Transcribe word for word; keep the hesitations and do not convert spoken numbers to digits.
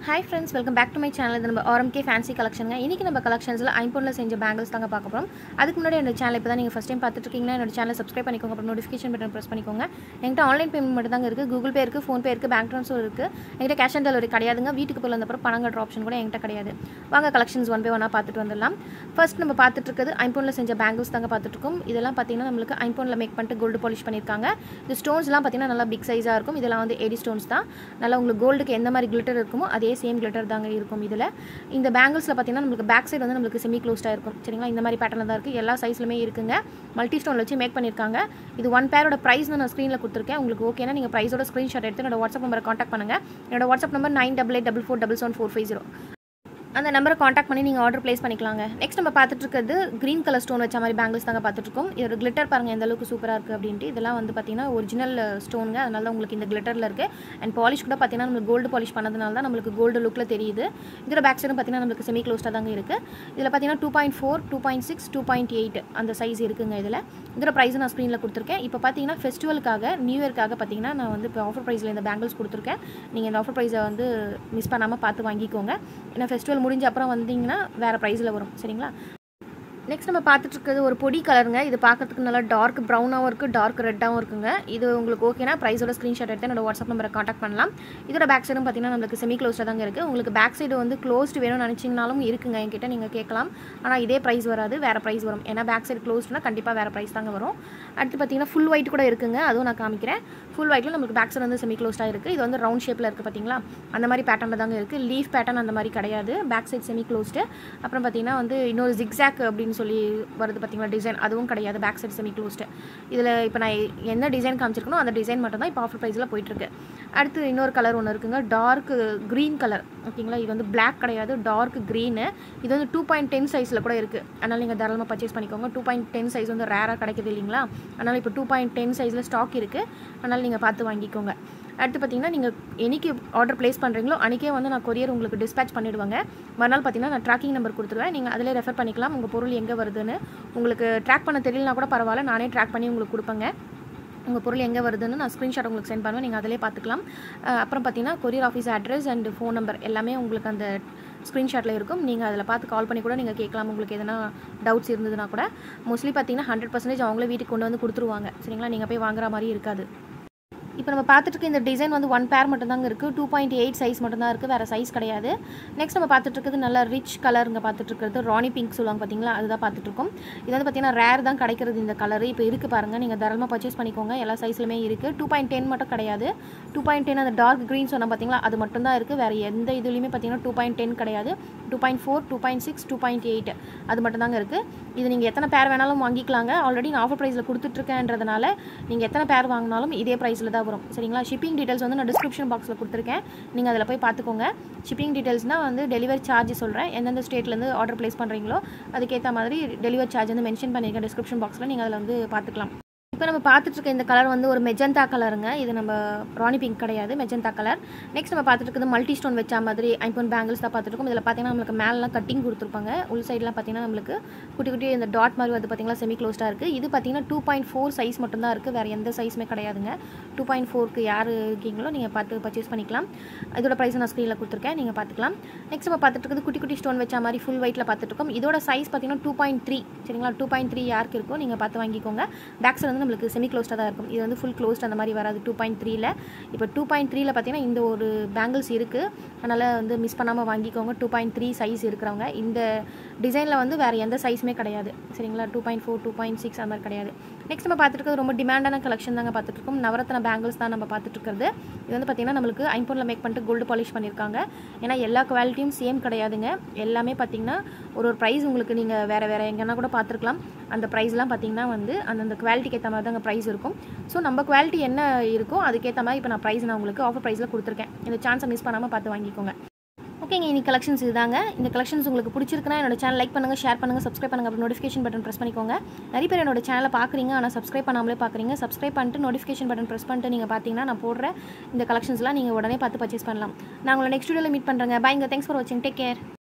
Hi friends, welcome back to my channel. இது நம்ம R M K fancy collection. இன்னைக்கு நம்ம collectionsல Imponல செஞ்ச bangles தாங்க பார்க்க போறோம். அதுக்கு முன்னாடி என்னோட சேனலை இப்பதான் நீங்க first time பார்த்துட்டு இருக்கீங்கன்னா என்னோட சேனலை subscribe பண்ணிக்கோங்க. அப்புறம் notification button press பண்ணிக்கோங்க. என்கிட்ட ஆன்லைன் பேமெண்ட் மட்டும் தாங்க இருக்கு. Google Pay இருக்கு, Phone Pay இருக்கு, bank transfer இருக்கு. என்கிட்ட cash on delivery கிடையாதுங்க. வீட்டுக்கு போய் வந்த அப்புறம் பணம் கட்டுற ஆப்ஷன் கூட என்கிட்ட கிடையாது. வாங்க collections one by one பார்த்துட்டு வந்துடலாம். ஃபர்ஸ்ட் நம்ம பார்த்துட்டு இருக்குது Imponல செஞ்ச bangles தாங்க பார்த்துட்டு இருக்கோம். இதெல்லாம் பாத்தீங்கன்னா நமக்கு Imponல மேக் பண்ணிட்டு கோல்ட் பாலிஷ் பண்ணிருக்காங்க. இந்த ஸ்டோன்ஸ்லாம் பாத்தீங்கன்னா நல்லா பிக் சைஸா இருக்கும். இதெல்லாம் வந்து eighty ஸ்டோன்ஸ் தான். நல்லா உங்களுக்கு கோல்டுக்கு எந்த மாதிரி கிளிட்டர் இருக்குமோ அதே சேம் கிளிட்டர் தாங்க இருக்கும் இதுல. இந்த பேங்கிள்ஸ்ல பாத்தீங்கன்னா நமக்கு பேக் சைடு வந்து நமக்கு செமி க்ளோஸ்டா இருக்கும். சரிங்களா? இந்த மாதிரி பேட்டர்ன்ல தான் இருக்கு. எல்லா சைஸ்லயுமே இருக்குங்க. மல்டி ஸ்டோன்ல வச்சு மேக் பண்ணிருக்காங்க. இது one பேரோட பிரைஸ் நான் ஸ்கிரீன்ல கொடுத்திருக்கேன். உங்களுக்கு ஓகேனா நீங்க பிரைஸோட ஸ்கிரீன்ஷாட் எடுத்து என்னோட வாட்ஸ்அப் நம்பரை கான்டாக்ட் பண்ணுங்க. என்னோட WhatsApp number nine eight eight four four seven seven four five zero. அந்த நம்பரை காண்டாக்ட் பண்ணி நீங்கள் ஆர்டர் ப்ளேஸ் பண்ணிக்கலாங்க. நெக்ஸ்ட் நம்ம பார்த்துட்டு இருக்கிறது க்ரீன் கலர் ஸ்டோன் வச்ச மாதிரி பேங்கிள்ஸ் தாங்க பார்த்துட்டு இருக்கோம். இதோட கிளிட்டர் பாருங்கள் எந்த அளவுக்கு சூப்பராக இருக்குது அப்படின்ட்டு. இதெல்லாம் வந்து பார்த்தீங்கன்னா ஒரிஜினல் ஸ்டோனுங்க. அதனால தான் உங்களுக்கு இந்த கிளிட்டரில் இருக்குது. அண்ட் பாலிஷ் கூட பார்த்தீங்கன்னா நம்மளுக்கு கோல்டு பாலிஷ் பண்ணதுனால தான் நம்மளுக்கு கோல்டு லுக்கில் தெரியுது. இதோட பேக் சைடும் பார்த்தீங்கன்னா நம்மளுக்கு செமி க்ளோஸ்டாக தாங்க இருக்குது. இதில் பார்த்தீங்கன்னா two point four two point six two point eight அந்த சைஸ் இருக்குங்க. இதில் இதோட ப்ரைஸ் நான் ஸ்க்ரீனில் கொடுத்துருக்கேன். இப்போ பார்த்தீங்கன்னா ஃபெஸ்டிவலுக்காக நியூ இயர்க்காக பார்த்தீங்கன்னா நான் வந்து இப்போ ஆஃபர் ப்ரைஸில் இந்த பேங்கிள்ஸ் கொடுத்துருக்கேன். நீங்கள் இந்த ஆஃபர் ப்ரைஸை வந்து மிஸ் பண்ணாமல் பார்த்து வாங்கிக்கோங்க. ஏன்னா ஃபெஸ்டிவல் முடிஞ்ச அப்புறம் வந்து வேற பிரைஸ்ல வரும். சரிங்களா? நெக்ஸ்ட் நம்ம பார்த்துட்டு இருக்கிறது ஒரு பொடி கலருங்க. இது பார்க்கறதுக்கு நல்லா டார்க் ப்ரௌனாகவும் இருக்குது, டார்க் ரெட்டாகவும் இருக்குங்க. இது உங்களுக்கு ஓகேனா ப்ரைஸோட ஸ்க்ரீன்ஷாட் எடுத்து என்னோட வாட்ஸ்அப் நம்பரை காண்டாக்ட் பண்ணலாம். இதோட பேக் சைடும் பார்த்தீங்கன்னா நம்மளுக்கு செமி க்ளோஸ்டாக தாங்க இருக்குது. உங்களுக்கு பேக் சைடு வந்து க்ளோஸ்டு வேணும்னு நினச்சிங்கனாலும் இருக்குங்க என்கிட்ட, நீங்கள் கேட்கலாம். ஆனால் இதே ப்ரைஸ் வராது, வேறு ப்ரைஸ் வரும். ஏன்னா பேக் சைடு க்ளோஸ்ட்னா கண்டிப்பாக வேறு ப்ரைஸ் தாங்க வரும். அடுத்து பார்த்தீங்கன்னா ஃபுல் ஒயிட் கூட இருக்குங்க. அதுவும் நான் காமிக்கிறேன். ஃபுல் ஒயிட்டில் நம்மளுக்கு பேக் சைடு வந்து செமி க்ளோஸ்டாக இருக்குது. இது வந்து ரவுண்ட் ஷேப்பில் இருக்குது பார்த்தீங்களா? அந்த மாதிரி பேட்டர்னில் தாங்க இருக்குது. லீஃப் பேட்டர்ன் அந்த மாதிரி கிடையாது. Back side semi closed. அப்புறம் பார்த்தீங்கன்னா வந்து இன்னொரு ஜிக்ஸாக் அப்படின்னு சொல்லி வருது பார்த்தீங்களா டிசைன், அதுவும் கிடையாது. Back side semi closed. இதில் இப்போ நான் என்ன டிசைன் காமிச்சிருக்கணும் அந்த டிசைன் மட்டும் தான் இப்போ ஆஃபர் ப்ரைஸில் போயிட்டுருக்கு. அடுத்து இன்னொரு கலர் ஒன்று இருக்குங்க, டார்க் க்ரீன் கலர். ஓகேங்களா? இது வந்து பிளாக் கிடையாது, டார்க் க்ரீனு. இது வந்து டூ பாயிண்ட் டென் சைஸில் கூட இருக்குது. அதனால் நீங்கள் தாராளமாக பர்ச்சேஸ் பண்ணிக்கோங்க. டூ பாயிண்ட் டென் சைஸ் வந்து ரேராக கிடைக்குது இல்லைங்களா? அதனால் இப்போ டூ பாயிண்ட் டென் சைஸில் ஸ்டாக் இருக்குது. அதனால் நீங்கள் பார்த்து வாங்கிக்கோங்க. அடுத்து பார்த்தீங்கன்னா நீங்கள் என்னைக்கு ஆர்டர் ப்ளேஸ் பண்ணுறீங்களோ அன்றைக்கே வந்து நான் கொரியர் உங்களுக்கு டிஸ்பேச் பண்ணிவிடுவாங்க. மறுநாள் பார்த்தீங்கன்னா நான் ட்ராக்கிங் நம்பர் கொடுத்துருவேன். நீங்கள் அதிலே ரெஃபர் பண்ணிக்கலாம் உங்கள் பொருள் எங்கே வருதுன்னு. உங்களுக்கு ட்ராக் பண்ண தெரியலனா கூட பரவாயில்ல, நானே ட்ராக் பண்ணி உங்களுக்கு கொடுப்பேங்க. உங்கள் பொருள் எங்கே வருதுன்னு நான் ஸ்க்ரீன்ஷாட் உங்களுக்கு சென்ட் பண்ணுவேன். நீங்கள் அதிலே பார்த்துக்கலாம். அப்புறம் பார்த்தீங்கன்னா courier office address and phone number எல்லாமே உங்களுக்கு அந்த ஸ்க்ரீன்ஷாட்டில் இருக்கும். நீங்கள் அதில் பார்த்து கால் பண்ணி கூட நீங்கள் கேட்கலாம். உங்களுக்கு எதனா டவுட்ஸ் இருந்ததுன்னா கூட. மோஸ்ட்லி பார்த்தீங்கன்னா ஹண்ட்ரட் பர்சன்டேஜ் அவங்களே வீட்டுக்கு கொண்டு வந்து கொடுத்துருவாங்க. சரிங்களா? நீங்கள் போய் வாங்குற மாதிரி இருக்காது. இப்போ நம்ம பார்த்துட்டு இருக்க இந்த டிசைன் வந்து ஒன் பேர் மட்டும் தாங்க இருக்குது. டூ பாயிண்ட் எயிட் சைஸ் மட்டும் தான் இருக்குது, வேறு சைஸ் கிடையாது. நெக்ஸ்ட் நம்ம பார்த்துட்டு இருக்கிறது நல்லா ரிச் கலருங்க. பார்த்துட்டு இருக்கிறது ராணி பிங்க் சொல்லுவாங்க பார்த்தீங்களா? அதுதான் பார்த்துட்டு இருக்கோம். இது வந்து பார்த்தீங்கன்னா ரேர் தான் கிடைக்கிறது இந்த கலர். இப்போ இருக்குது பாருங்கள், நீங்கள் தாராளமாக பர்ச்சேஸ் பண்ணிக்கோங்க. எல்லா சைஸ்லையுமே இருக்குது. டூ பாயிண்ட் டென் மட்டும் கிடையாது. டூ பாயிண்ட் டென் அந்த டார்க் க்ரீன் சொன்னால் பார்த்தீங்களா அது மட்டும் தான் இருக்குது. வேறு எந்த இதுலையுமே பார்த்தீங்கன்னா டூ பாயிண்ட் டென் கிடையாது. Two point four two point six two point eight அது மட்டும் தாங்க இருக்குது. இது நீங்கள் எத்தனை பேர் வேணாலும் வாங்கிக்கலாங்க. ஆல்ரெடி நான் ஆஃபர் ப்ரைஸில் கொடுத்துட்ருக்கேன்றதுனால நீங்கள் எத்தனை பேர் வாங்கினாலும் இதே ப்ரைஸில் தான் வரும். சரிங்களா? ஷிப்பிங் டீடைல்ஸ் வந்து நான் டிஸ்கிரிப்ஷன் பாக்ஸில் கொடுத்துருக்கேன். நீங்கள் அதில் போய் பார்த்துக்கோங்க. ஷிப்பிங் டீடைல்ஸ்னால் வந்து டெலிவரி சார்ஜ் சொல்கிறேன். எந்தெந்த ஸ்டேட்லேருந்து ஆர்டர் ப்ளேஸ் பண்ணுறீங்களோ அதுக்கேற்ற மாதிரி டெலிவரி சார்ஜ் வந்து மென்ஷன் பண்ணியிருக்கேன் டிஸ்கிரிப்ஷன் பாக்ஸில். நீங்கள் அதில் வந்து பார்த்துக்கலாம். இப்போ நம்ம பார்த்துட்டு இருக்க இந்த கலர் வந்து ஒரு மெஜந்தா கலருங்க. இது நம்ம ராணி பிங்க் கிடையாது, மெஜந்தா கலர். நெக்ஸ்ட் நம்ம பார்த்துட்டு இருக்கிறது மல்டி ஸ்டோன் வச்சா மாதிரி ஐம்பன் பேங்கிள்ஸ் தான் பார்த்துட்டு இருக்கோம். இதில் பார்த்தீங்கன்னா நம்மளுக்கு மேலாம் கட்டிங் கொடுத்துருப்பாங்க. உள் சைட்லாம் பார்த்தீங்கன்னா நம்மளுக்கு குட்டி குட்டி இந்த டாட் மாதிரி வந்து பார்த்தீங்கன்னா செமி க்ளோஸ்டாக இருக்குது. இது பார்த்தீங்கன்னா டூ பாயிண்ட் ஃபோர் சைஸ் மட்டும் தான் இருக்குது. வேறு எந்த சைஸுமே கிடையாதுங்க. டூ பாயிண்ட் ஃபோருக்கு யார் இருக்கீங்களோ நீங்கள் பார்த்து பர்ச்சேஸ் பண்ணிக்கலாம். இதோட ப்ரைஸ் நான் ஸ்க்ரீனில் கொடுத்துருக்கேன், நீங்கள் பார்த்துக்கலாம். நெக்ஸ்ட் நம்ம பார்த்துட்டு இருக்கிறது குட்டி குட்டி ஸ்டோன் வச்சா மாதிரி ஃபுல் ஒயிட்டில் பார்த்துட்டு இருக்கோம். இதோட சைஸ் பார்த்தீங்கன்னா டூ பாயிண்ட் த்ரீ சரிங்களா? டூ பாயிண்ட் த்ரீ யாருக்கு இருக்கோ நீங்கள் பார்த்து வாங்கிக்கோங்க. பேக் சைடு வந்து நம்மளுக்கு செமி க்ளோஸ்டாக தான் இருக்கும். இது வந்து ஃபுல் க்ளோஸ்ட் அந்த மாதிரி வராது டூ பாயிண்ட் த்ரீல. இப்போ டூ பாயிண்ட் த்ரீல பார்த்தீங்கன்னா இந்த ஒரு பேங்கிள்ஸ் இருக்குது. அதனால் வந்து மிஸ் பண்ணாமல் வாங்கிக்கோங்க. டூ பாயிண்ட் த்ரீ சைஸ் இருக்கிறவங்க. இந்த டிசைனில் வந்து வேறு எந்த சைஸுமே கிடையாது. சரிங்களா? Two point four two point six அந்த மாதிரி கிடையாது. நெக்ஸ்ட் நம்ம பார்த்துட்டு இருக்கிறது ரொம்ப டிமாண்டான கலெக்ஷன் தாங்க பார்த்துட்டு இருக்கோம். நவரத்ன பேங்கிள்ஸ் தான் நம்ம பார்த்துட்டு இருக்கிறது. இது வந்து பார்த்தீங்கன்னா நம்மளுக்கு ஐம்பொன்ல மேக் பண்ணிட்டு கோல்டு பாலிஷ் பண்ணியிருக்காங்க. ஏன்னா எல்லா குவாலிட்டியும் சேம் கிடையாதுங்க. எல்லாமே பார்த்தீங்கன்னா ஒரு ஒரு ப்ரைஸ் உங்களுக்கு நீங்கள் வேறு வேறு எங்கன்னா கூட பார்த்துருக்கலாம். அந்த ப்ரைஸ்லாம் பார்த்தீங்கன்னா வந்து அந்தந்த குவாலிட்டிக்கு ஏற்ற மாதிரி தாங்க ப்ரைஸ் இருக்கும். ஸோ நம்ம குவாலிட்டி என்ன இருக்கோ அதுக்கேற்ற மாதிரி இப்போ நான் ப்ரைஸ் நான் உங்களுக்கு ஆஃபர் ப்ரைஸில் கொடுத்துருக்கேன். இந்த சான்ஸை மிஸ் பண்ணாமல் பார்த்து வாங்கிக்கோங்க. ஓகேங்க, இன்னைக்கு கலெக்ஷன்ஸ் இதுதாங்க. இந்த கலெக்ஷன்ஸ் உங்களுக்கு பிடிச்சிருக்குன்னா என்னோட சேனல் லைக் பண்ணுங்கள், ஷேர் பண்ணுங்கள், சப்ஸ்கிரைப் பண்ணுங்கள். அப்புறம் நோட்டிஃபிகேஷன் பட்டன் ப்ரெஸ் பண்ணிக்கோங்க. நிறைய பேர் என்னோட சேனலை பார்க்குறீங்க ஆனால் சப்ஸ்கிரைப் பண்ணாமலே பார்க்குறீங்க. சப்ஸ்கிரைப் பண்ணிட்டு நோட்டிஃபிகேஷன் பட்டன் ப்ரெஸ் பண்ணிட்டு நீங்கள் பார்த்தீங்கன்னா நான் போடுற இந்த கலெக்ஷன்ஸ்லாம் நீங்கள் உடனே பார்த்து பர்ச்சேஸ் பண்ணலாம். நான் உங்களை நெக்ஸ்ட் வீடியோவில் மீட் பண்ணுறேங்க. பைங்க, தேங்க்ஸ் ஃபார் வாட்சிங், டேக் கேர்.